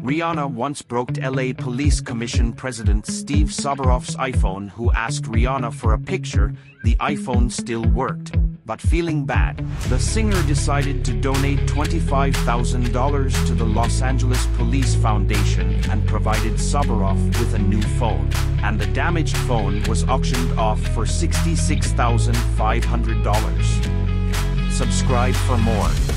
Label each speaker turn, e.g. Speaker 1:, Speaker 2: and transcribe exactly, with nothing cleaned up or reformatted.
Speaker 1: Rihanna once broke L A Police Commission President Steve Soborov's iPhone, who asked Rihanna for a picture. The iPhone still worked. But feeling bad, the singer decided to donate twenty-five thousand dollars to the Los Angeles Police Foundation and provided Soborov with a new phone. And the damaged phone was auctioned off for sixty-six thousand five hundred dollars. Subscribe for more.